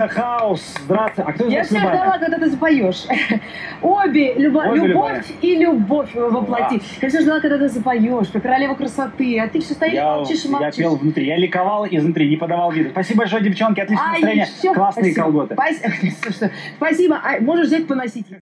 the house. Здравствуй. А кто из Я вас все Любаня? ждала, когда ты запоешь. Обе, любовь Любаня. и любовь воплоти. Я все ждала, когда ты запоешь, как королева красоты. А ты все стоишь, молчишь и Я молчишь. пел внутри. Я ликовал изнутри, не подавал виду. Спасибо большое, девчонки. Отличное настроение. Всё, Классные спасибо. колготы. Спасибо. А можешь взять поносить.